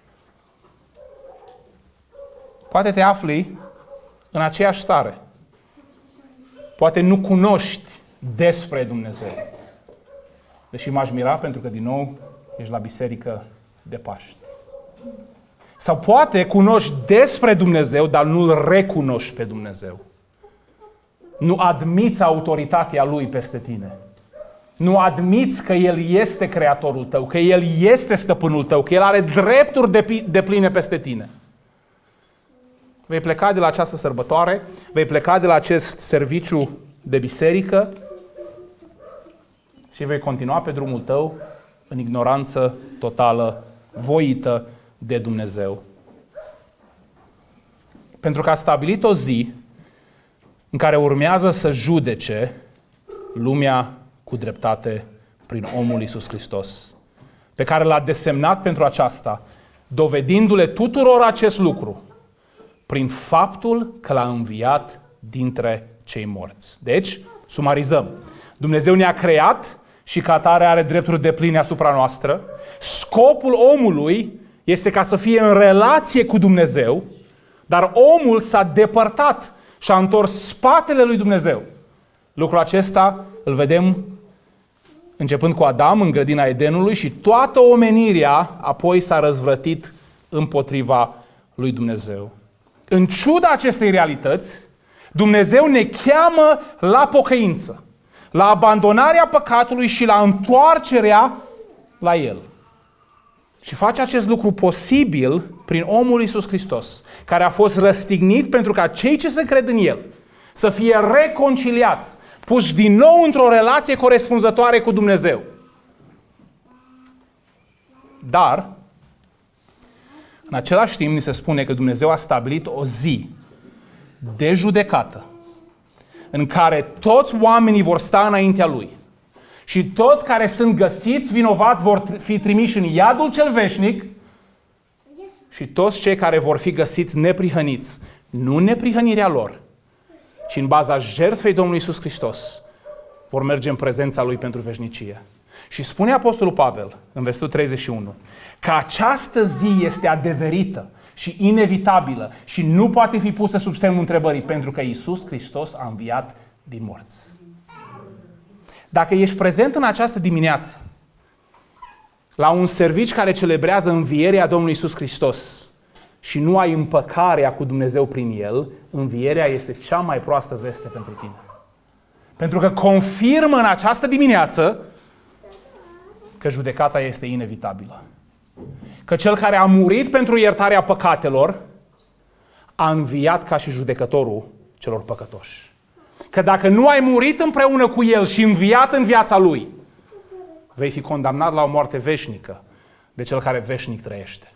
S1: Poate te afli în aceeași stare. Poate nu cunoști despre Dumnezeu. Deși m-aș mira pentru că din nou ești la biserică de Paști. Sau poate cunoști despre Dumnezeu, dar nu-L recunoști pe Dumnezeu. Nu admiți autoritatea Lui peste tine. Nu admiți că El este creatorul tău, că El este stăpânul tău, că El are drepturi depline peste tine. Vei pleca de la această sărbătoare, vei pleca de la acest serviciu de biserică și vei continua pe drumul tău în ignoranță totală, voită de Dumnezeu. Pentru că a stabilit o zi în care urmează să judece lumea cu dreptate prin omul Iisus Hristos, pe care l-a desemnat pentru aceasta, dovedindu-le tuturor acest lucru prin faptul că l-a înviat dintre cei morți. Deci, sumarizăm. Dumnezeu ne-a creat și ca atare are drepturi depline asupra noastră. Scopul omului este ca să fie în relație cu Dumnezeu, dar omul s-a depărtat și a întors spatele lui Dumnezeu. Lucrul acesta îl vedem începând cu Adam în grădina Edenului și toată omenirea apoi s-a răzvrătit împotriva lui Dumnezeu. În ciuda acestei realități, Dumnezeu ne cheamă la pocăință, la abandonarea păcatului și la întoarcerea la El. Și face acest lucru posibil prin omul Iisus Hristos, care a fost răstignit pentru ca cei ce se cred în El să fie reconciliați, puși din nou într-o relație corespunzătoare cu Dumnezeu. Dar, în același timp, ni se spune că Dumnezeu a stabilit o zi de judecată în care toți oamenii vor sta înaintea Lui și toți care sunt găsiți vinovați vor fi trimiși în iadul cel veșnic și toți cei care vor fi găsiți neprihăniți, nu neprihănirea lor, ci în baza jertfei Domnului Iisus Hristos, vor merge în prezența Lui pentru veșnicie. Și spune Apostolul Pavel, în versetul 31, că această zi este adeverită și inevitabilă și nu poate fi pusă sub semnul întrebării, pentru că Iisus Hristos a înviat din morți. Dacă ești prezent în această dimineață la un serviciu care celebrează învierea Domnului Iisus Hristos și nu ai împăcarea cu Dumnezeu prin El, învierea este cea mai proastă veste pentru tine. Pentru că confirmă în această dimineață că judecata este inevitabilă. Că Cel care a murit pentru iertarea păcatelor a înviat ca și judecătorul celor păcătoși. Că dacă nu ai murit împreună cu El și înviat în viața Lui, vei fi condamnat la o moarte veșnică de Cel care veșnic trăiește.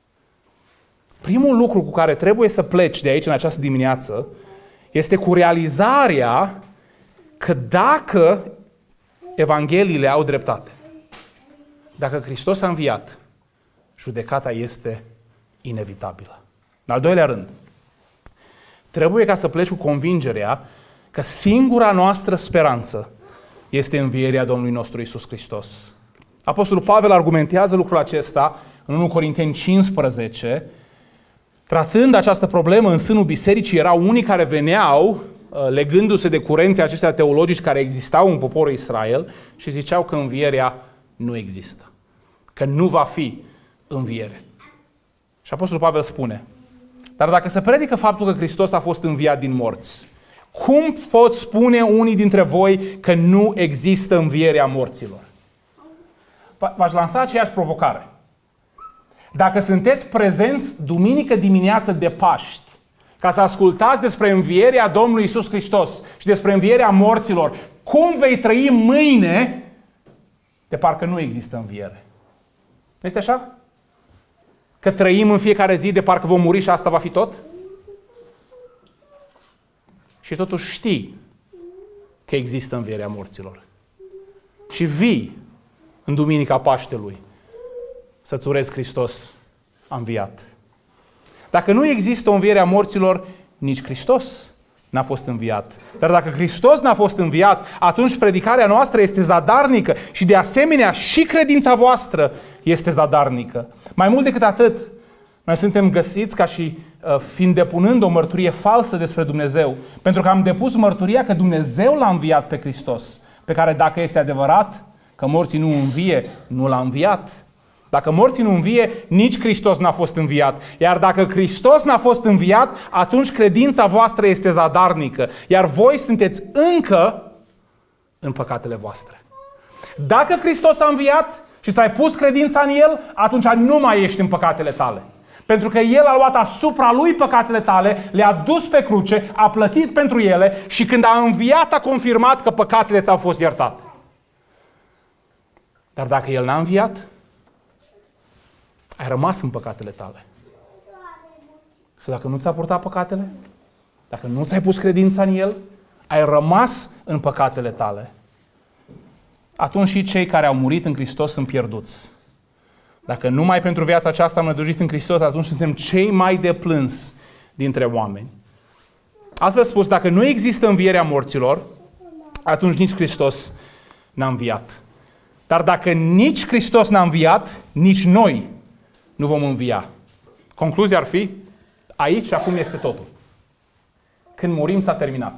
S1: Primul lucru cu care trebuie să pleci de aici în această dimineață este cu realizarea că dacă Evangheliile au dreptate, dacă Hristos a înviat, judecata este inevitabilă. În al doilea rând, trebuie ca să pleci cu convingerea că singura noastră speranță este învierea Domnului nostru Iisus Hristos. Apostolul Pavel argumentează lucrul acesta în 1 Corinteni 15, tratând această problemă în sânul bisericii. Erau unii care veneau legându-se de curenții acestea teologici care existau în poporul Israel și ziceau că învierea nu există, că nu va fi înviere. Și Apostolul Pavel spune, dar dacă se predică faptul că Hristos a fost înviat din morți, cum pot spune unii dintre voi că nu există învierea morților? V-aș lansa aceeași provocare. Dacă sunteți prezenți duminică dimineață de Paști, ca să ascultați despre învierea Domnului Iisus Hristos și despre învierea morților, cum vei trăi mâine de parcă nu există înviere? Nu este așa? Că trăim în fiecare zi de parcă vom muri și asta va fi tot? Și totuși știi că există învierea morților. Și vii în Duminica Paștelui să-ți urezi Hristos a înviat. Dacă nu există o înviere a morților, nici Hristos n-a fost înviat. Dar dacă Hristos n-a fost înviat, atunci predicarea noastră este zadarnică și de asemenea și credința voastră este zadarnică. Mai mult decât atât, noi suntem găsiți ca și fiind depunând o mărturie falsă despre Dumnezeu, pentru că am depus mărturia că Dumnezeu l-a înviat pe Hristos, pe care dacă este adevărat că morții nu învie, nu l-a înviat. Dacă morții nu învie, nici Hristos n-a fost înviat. Iar dacă Hristos n-a fost înviat, atunci credința voastră este zadarnică. Iar voi sunteți încă în păcatele voastre. Dacă Hristos a înviat și ți-ai pus credința în El, atunci nu mai ești în păcatele tale. Pentru că El a luat asupra Lui păcatele tale, le-a dus pe cruce, a plătit pentru ele și când a înviat a confirmat că păcatele ți-au fost iertate. Dar dacă El n-a înviat, ai rămas în păcatele tale. Sau dacă nu ți-a purtat păcatele, dacă nu ți-ai pus credința în El, ai rămas în păcatele tale. Atunci și cei care au murit în Hristos sunt pierduți. Dacă numai pentru viața aceasta am nădăjduit în Hristos, atunci suntem cei mai de plâns dintre oameni. Altfel spus, dacă nu există învierea morților, atunci nici Hristos n-a înviat. Dar dacă nici Hristos n-a înviat, nici noi nu vom învia. Concluzia ar fi, aici și acum este totul. Când murim, s-a terminat.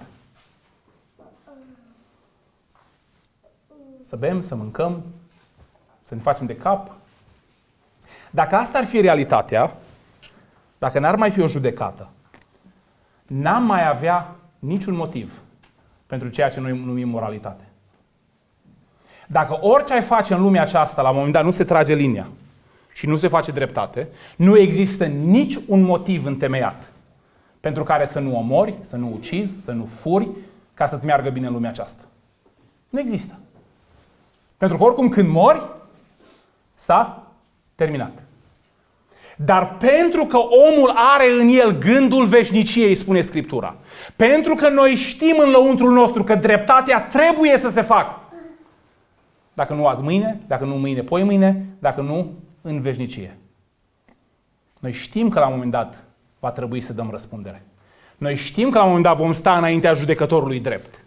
S1: Să bem, să mâncăm, să ne facem de cap. Dacă asta ar fi realitatea, dacă n-ar mai fi o judecată, n-am mai avea niciun motiv pentru ceea ce noi numim moralitate. Dacă orice ai face în lumea aceasta, la un moment dat nu se trage linia și nu se face dreptate, nu există nici un motiv întemeiat pentru care să nu omori, să nu ucizi, să nu furi, ca să-ți meargă bine în lumea aceasta. Nu există. Pentru că oricum când mori, s-a terminat. Dar pentru că omul are în el gândul veșniciei, spune Scriptura, pentru că noi știm în lăuntrul nostru că dreptatea trebuie să se facă, dacă nu azi mâine, dacă nu mâine poi mâine, dacă nu în veșnicie. Noi știm că la un moment dat va trebui să dăm răspundere. Noi știm că la un moment dat vom sta înaintea judecătorului drept.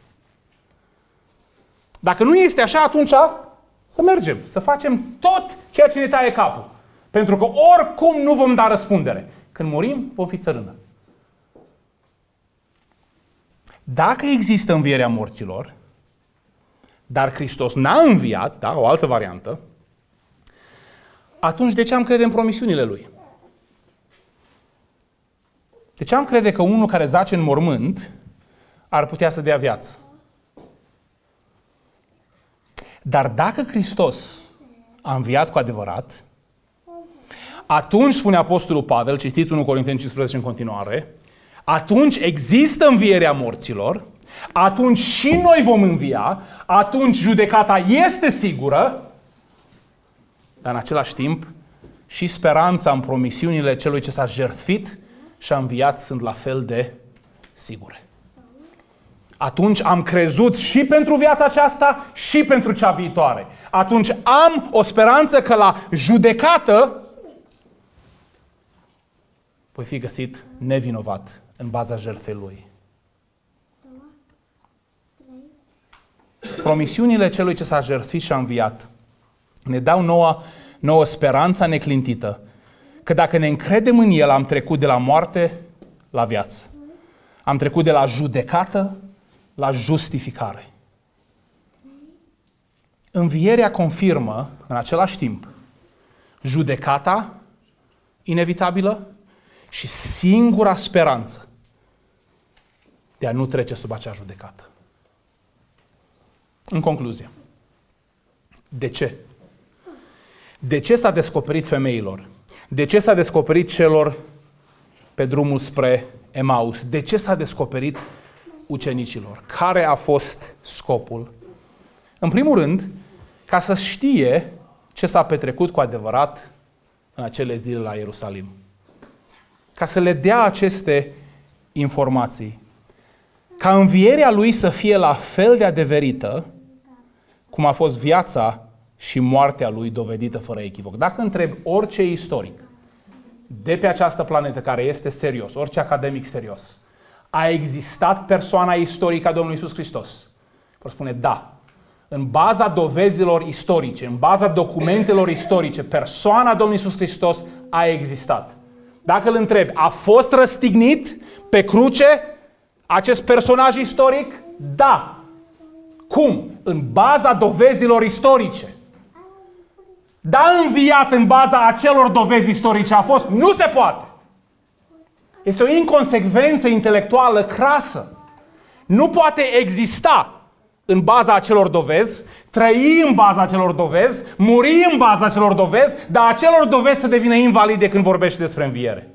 S1: Dacă nu este așa, atunci să mergem, să facem tot ceea ce ne taie capul. Pentru că oricum nu vom da răspundere. Când murim, vom fi țărână. Dacă există învierea morților, dar Hristos n-a înviat, da, o altă variantă, atunci de ce am crede în promisiunile Lui? De ce am crede că unul care zace în mormânt ar putea să dea viață? Dar dacă Hristos a înviat cu adevărat, atunci, spune Apostolul Pavel, citiți 1 Corinteni 15 în continuare, atunci există învierea morților, atunci și noi vom învia, atunci judecata este sigură, dar în același timp și speranța în promisiunile celui ce s-a jertfit și a înviat sunt la fel de sigure. Atunci am crezut și pentru viața aceasta și pentru cea viitoare. Atunci am o speranță că la judecată voi fi găsit nevinovat în baza jertfei Lui. Promisiunile celui ce s-a jertfit și a înviat ne dau nouă speranța neclintită că dacă ne încredem în El, am trecut de la moarte la viață. Am trecut de la judecată la justificare. Învierea confirmă în același timp judecata inevitabilă și singura speranță de a nu trece sub acea judecată. În concluzie, de ce? De ce s-a descoperit femeilor? De ce s-a descoperit celor pe drumul spre Emaus? De ce s-a descoperit ucenicilor? Care a fost scopul? În primul rând, ca să știe ce s-a petrecut cu adevărat în acele zile la Ierusalim. Ca să le dea aceste informații. Ca învierea lui să fie la fel de adeverită cum a fost viața și moartea lui dovedită fără echivoc. Dacă întreb orice istoric de pe această planetă care este serios, orice academic serios, a existat persoana istorică a Domnului Iisus Hristos? Vor spune da. În baza dovezilor istorice, în baza documentelor istorice, persoana Domnului Iisus Hristos a existat. Dacă îl întreb, a fost răstignit pe cruce acest personaj istoric? Da. Cum? În baza dovezilor istorice. Da, înviat în baza acelor dovezi istorice a fost? Nu se poate. Este o inconsecvență intelectuală crasă. Nu poate exista în baza acelor dovezi, trăi în baza acelor dovezi, muri în baza acelor dovezi, dar acelor dovezi să devină invalide când vorbește despre înviere.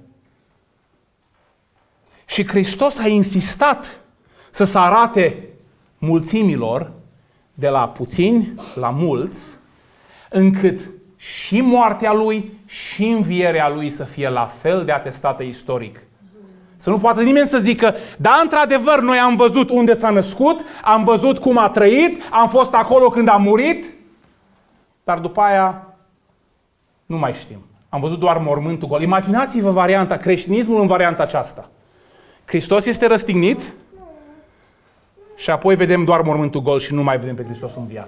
S1: Și Hristos a insistat să se arate mulțimilor, de la puțini la mulți, încât și moartea Lui și învierea Lui să fie la fel de atestată istoric. Să nu poată nimeni să zică, da, într-adevăr, noi am văzut unde s-a născut, am văzut cum a trăit, am fost acolo când a murit, dar după aia nu mai știm. Am văzut doar mormântul gol. Imaginați-vă varianta, creștinismul în varianta aceasta. Hristos este răstignit și apoi vedem doar mormântul gol și nu mai vedem pe Hristos înviat.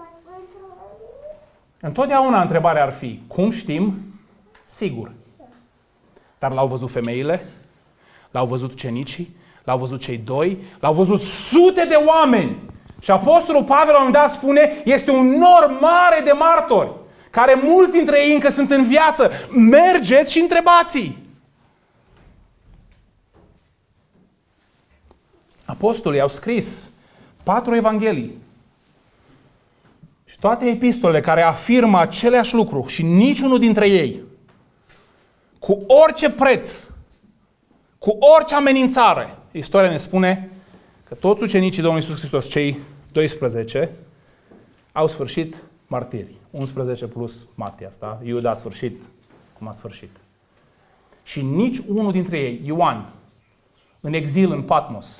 S1: Întotdeauna întrebarea ar fi, cum știm? Sigur. Dar l-au văzut femeile, l-au văzut ucenicii, l-au văzut cei doi, l-au văzut sute de oameni. Și Apostolul Pavel la un moment dat spune, este un nor mare de martori, care mulți dintre ei încă sunt în viață. Mergeți și întrebați-i. Apostolii au scris 4 evanghelii. Și toate epistolele care afirmă aceleași lucru și niciunul dintre ei, cu orice preț, cu orice amenințare, istoria ne spune că toți ucenicii Domnului Iisus Hristos, cei 12, au sfârșit martiri. 11 plus Matia asta. Iuda a sfârșit cum a sfârșit. Și nici unul dintre ei, Ioan, în exil în Patmos,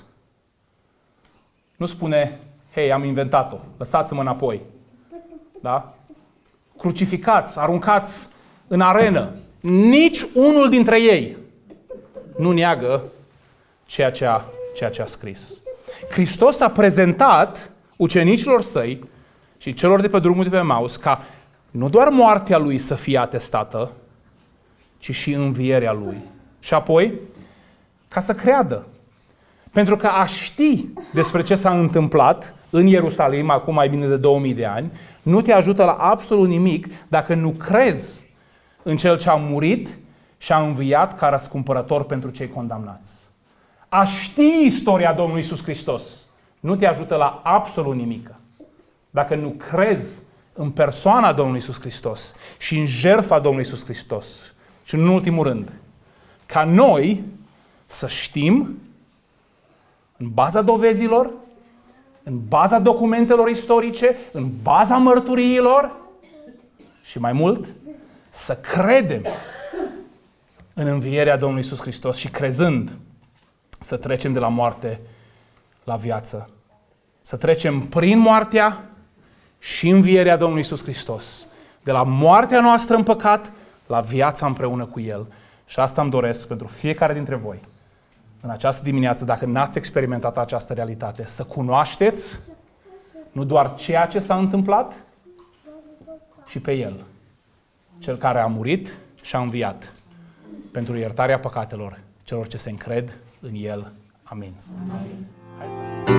S1: nu spune, hei, am inventat-o, lăsați-mă înapoi. Da? Crucificați, aruncați în arenă. Nici unul dintre ei nu neagă ceea ce a scris. Hristos a prezentat ucenicilor săi și celor de pe drumul de pe Emaus ca nu doar moartea Lui să fie atestată, ci și învierea Lui. Și apoi, ca să creadă. Pentru că a ști despre ce s-a întâmplat în Ierusalim, acum mai bine de 2000 de ani, nu te ajută la absolut nimic dacă nu crezi în Cel ce a murit și a înviat ca răscumpărător pentru cei condamnați. A ști istoria Domnului Iisus Hristos nu te ajută la absolut nimic dacă nu crezi în persoana Domnului Iisus Hristos și în jertfa Domnului Iisus Hristos. Și în ultimul rând, ca noi să știm în baza dovezilor, în baza documentelor istorice, în baza mărturiilor și mai mult, să credem în învierea Domnului Iisus Hristos și crezând să trecem de la moarte la viață. Să trecem prin moartea și învierea Domnului Iisus Hristos. De la moartea noastră în păcat la viața împreună cu El. Și asta îmi doresc pentru fiecare dintre voi. În această dimineață, dacă n-ați experimentat această realitate, să cunoașteți nu doar ceea ce s-a întâmplat, ci pe El. Cel care a murit și a înviat pentru iertarea păcatelor celor ce se încred în El. Amin. Amin.